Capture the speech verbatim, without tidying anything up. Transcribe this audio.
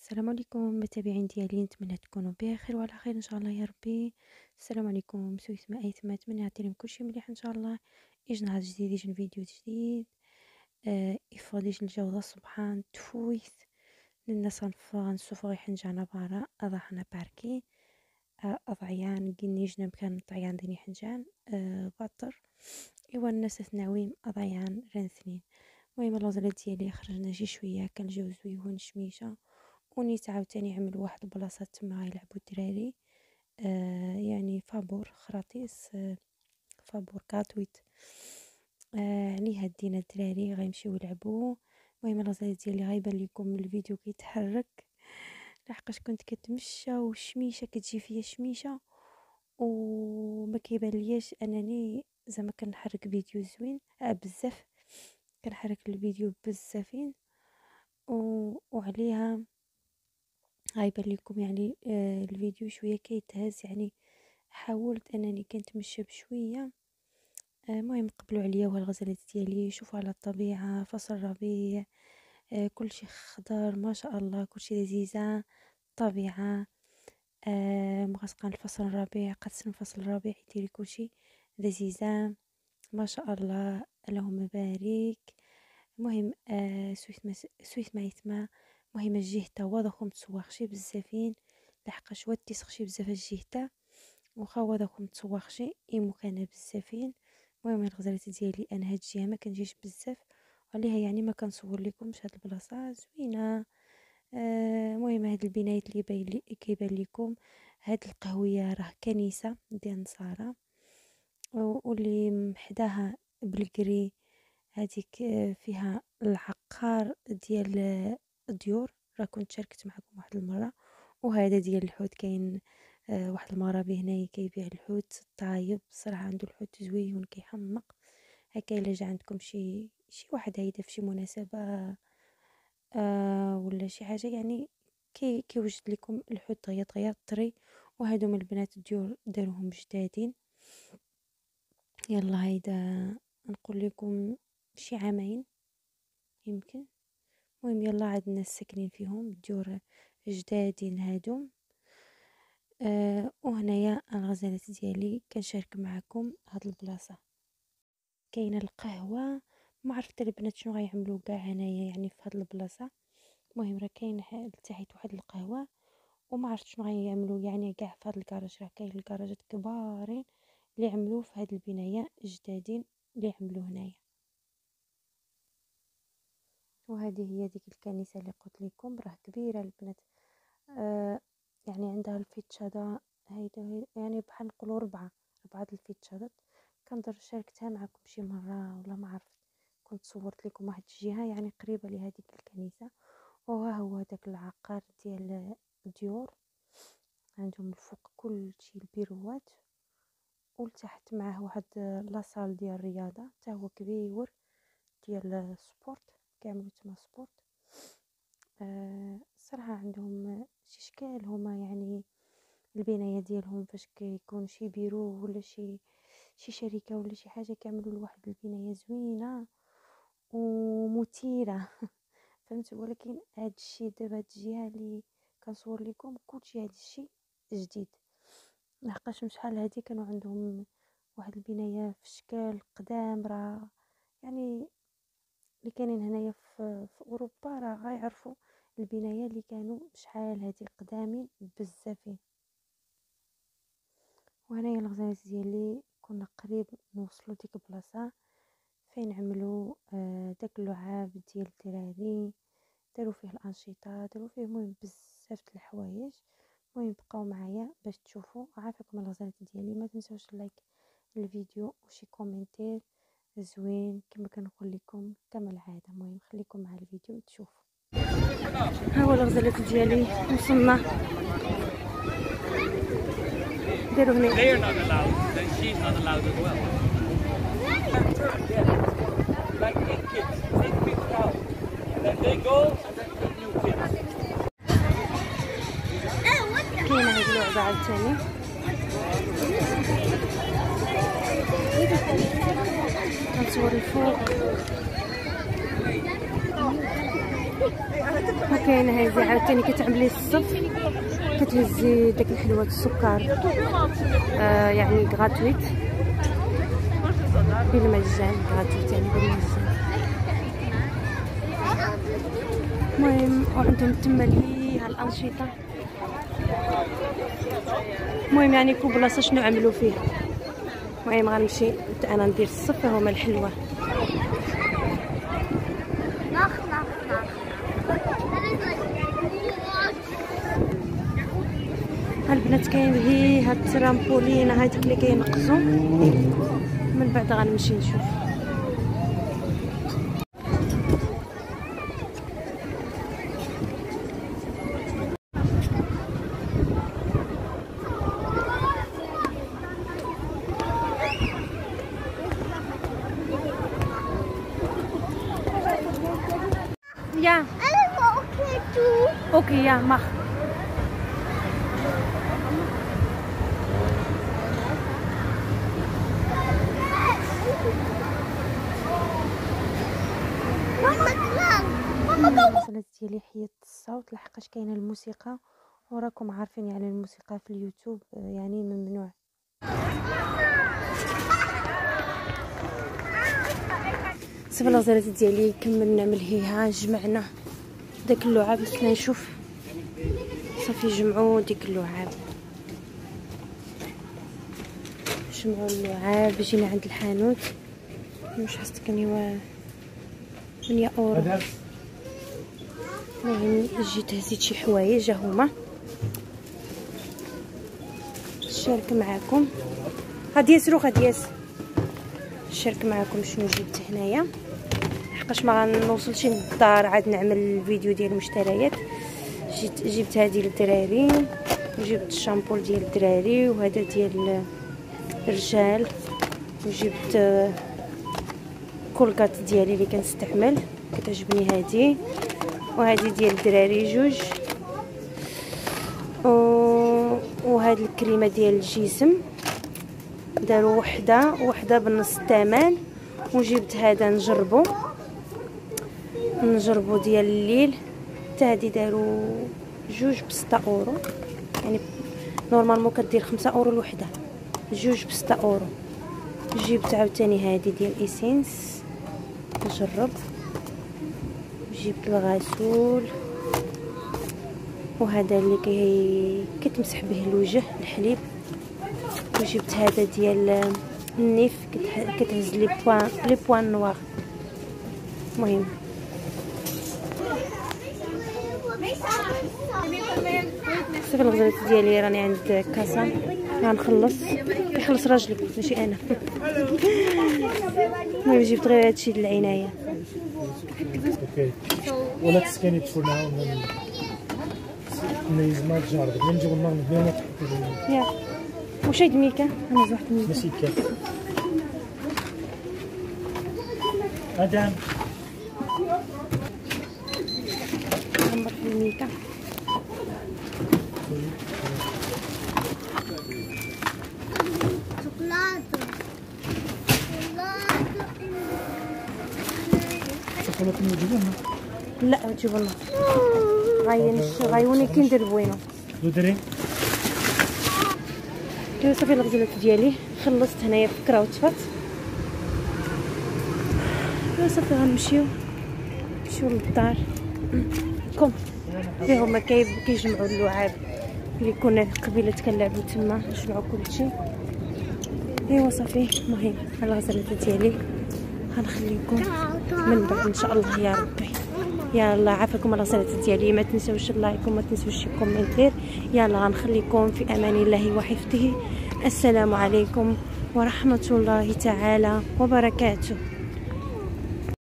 السلام عليكم متابعين ديالي، نتمنى تكونوا بخير وعلى خير ان شاء الله يا ربي. السلام عليكم سويتما ايتما، نتمنى يعطيكم كلشي مليح ان شاء الله. يجي نهار جديد، يجي فيديو جديد. آه يفضليش الجو الصبحان تفويت للناس غنشوف غي حنجانا بارا اضحنا باركي. آه اضعيان قني جنب كان طعيان ديني حنجان آه باطر. ايوا الناس تناويم اضعيان رنثنين. المهم الوزلات ديالي خرجنا شي شويه، كان الجو زويون شميشه، ونيت عاوتاني عملوا واحد البلاصه تما غيلعبوا الدراري. آه يعني فابور خراطيس، آه فابور كاتويت. آه عليها دينا الدراري غيمشيو يلعبوا. المهم الوزلات ديالي غايبان لكم الفيديو كيتحرك لحقاش كنت كتمشى والشميشه كتجي فيا شميشه، وما كيبان لياش انني زعما كنحرك فيديو زوين آه بزاف، كنحرك الفيديو بزافين. و... وعليها غايبان لكم يعني آه الفيديو شويه كيتهز، يعني حاولت انني كنتمشى بشويه. المهم آه قبلوا عليا وهالغزالات ديالي، شوفوا على الطبيعه، فصل ربيع، آه كلشي خضر ما شاء الله، كلشي لذيذه طبيعه. آه مغسقان الفصل الربيع، قدسن الفصل الربيع يدير كلشي لذيذه ما شاء الله، اللهم بارك. المهم آه سويت ما سويت ما يتما. المهم الجهته واضحكم تسوخشي بزافين لحقاش ود تسخشي بزاف الجهته، واخا واضحكم تسوخشي ايمو كان بزافين. المهم الغزالات ديالي انا هاد الجهه ما كنجيش بزاف عليها، يعني ما كنصور لكمش هاد البلاصه زوينه. آه، المهم هاد البنايات اللي باين لي كيبان لكم، هاد القهويه راه كنيسه ديال النصارى، واللي محداها بالكري هذيك فيها العقار ديال الديور، راه كنت شاركت معكم واحد المره. وهذا ديال الحوت، كاين آه واحد المرابي هنايا كيبيع الحوت طايب، صراحه عنده الحوت زويون كيحمق. هكا الا جا عندكم شي شي واحد هيدا في شي مناسبه آه ولا شي حاجه، يعني كي كيوجد لكم الحوت دغيا دغيا طري. وهادو من البنات الديور داروهم جدادين. يلا هيدا نقول لكم شي عامين يمكن. المهم يلا عاد الناس ساكنين فيهم ديور جدادين هادو. آه وهنايا الغزالات ديالي كنشارك معكم هاد البلاصه. كاينه القهوه، ما عرفت البنات شنو غيعملوا كاع هنايا يعني في هاد البلاصه. المهم راه كاين تحت واحد القهوه، وما عرفت شنو غيعملوا يعني كاع في هاد الكراج. راه كاين الكراجات كبارين اللي عملوا في هاد البنايه جدادين اللي عملوا هنايا. وهذه هي ديك الكنيسه اللي قلت لكم راه كبيره البنات. آه يعني عندها الفيتشاده هيدا، يعني بحال نقولوا ربعه ربعه الفيتشادات. كنظن شاركتها معكم شي مره ولا ما عرفت، كنت صورت لكم واحد الجهه يعني قريبه لهذيك الكنيسه. وها هو داك العقار ديال الديور، عندهم الفوق كل شيء البيروات، ولتحت معه واحد لاصال ديال الرياضه حتى هو كبير ديال السبورت، كيعملوا تما سبورت. آه صراحه عندهم شي اشكال هما، يعني البنايه ديالهم فاش كيكون شي بيرو ولا شي شي شركه ولا شي حاجه، كيعملوا لواحد البنايه زوينه ومثيره فهمت. ولكن هاد الشيء دابا هاد الجهه اللي كنصور لكم كلشي هاد الشيء جديد، لحقاش شحال هادي كانوا عندهم واحد البنايه في شكل قدام. راه يعني اللي كاينين هنايا في, في اوروبا راه غيعرفوا البنايه اللي كانوا شحال هادي قدامين بزافين. وهنايا الغزالات ديالي كنا قريب نوصلوا ديك البلاصه فين عملوا آه داك اللعاب ديال الدراري، داروا فيه الانشطه، داروا فيه مهم بزاف د الحوايج. المهم بقاو معايا باش تشوفوا. عافاكم الغزالات ديالي، ما تنساوش لايك الفيديو وشي كومنتير زوين كما كنقول لكم كما العاده. المهم خليكم مع الفيديو تشوفوا. ها هو الغزالات ديالي وصلنا، داروا هنا They're not allowed, then she's not allowed as well. Yeah. Like eight kids, eight people out. And then they go, and then eight new kids. كاينه هاد اللعبه عاوتاني. كنصور الفوق. وكاينه هذه عاوتاني كتعملي الصف، كتهزي داك الحلوه السكر آه يعني غراتويت بالمجان، غراتويت يعني بالمجان. المهم وعندهم تما لي ها الانشطه. المهم يعني كل بلاصه شنو عملوا فيها. المهم غنمشي انا ندير الصف هما الحلوه. ها البنات كاين هي هاد الترامبولين هذيك اللي كينقزوا، من بعد غنمشي نشوف. Ja. Allemaal ook weer toe. Oké, okay, ja, mag. Mama klaar. Mama الوصلات ديالي حيدت الصوت لحقاش كاينه الموسيقى، وراكم عارفين يعني الموسيقى في اليوتيوب يعني ممنوع. صافي الغزالات ديالي كملنا ملهيها، جمعنا داك اللعاب. بسنا نشوف صافي جمعوا ديك اللعاب، جمعوا اللعاب. جينا عند الحانوت مش حستكني و ثمانية اورو. المهم جيت هزيت شي حوايج هما نشارك معاكم. غادي ياسرو غادي ياسر نشارك معاكم شنو جبت هنايا، لحقاش ما غنوصلش للدار عاد نعمل الفيديو ديال المشتريات. جيت جبت هذه للدراري، وجبت الشامبول ديال الدراري، وهذا ديال الرجال، وجبت كولغات ديالي اللي كنستعمل كتعجبني هذه، وهذه ديال الدراري جوج، وهاد الكريمه ديال الجسم داروا وحده وحده بنص الثمن. وجبت هذا نجربو نجربو ديال الليل، حتى هادي داروا جوج بستة اورو، يعني نورمالمون كدير خمسة اورو الوحده، جوج بستة اورو. جبت عاوتاني هادي ديال ايسينس نجرب، جبت الغسول، وهذا اللي كي كتمسح به الوجه الحليب، وجبت هذا ديال النيف كتهز لي بوان لي بوان نوار. المهم صافي الغزالات ديالي راني عند كاسا غنخلص، يخلص راجلي ماشي انا. المهم جبت غير هادشي د العنايه. ولا تسكني فور ناو من يزما تجارب من نجيو النهار بلا ما تحطي يا واش هاد ميكا انا واحد ميكا ماشي كاف ادم نمبر في الميكا. شوكولاته موجوده لا تجيب لنا غاين غايوني كي ندير بوينو دري. ايوا صافي الغزالات ديالي خلصت هنايا فكره وتفات. ايوا صافي غنمشيو نمشيو للدار. كوم فيه هما كيجمعوا اللعاب اللي كنا قبيله كنلعبوا تما، جمعوا كلشي. ايوا صافي المهم الغزالات ديالي غنخليكم من بعد ان شاء الله يا ربي. يلا عافاكم الغزالات ديالي، ما تنساوش اللايك وما تنساوش الكومنتير. يلا غنخليكم في امان الله وحفظه. السلام عليكم ورحمه الله تعالى وبركاته.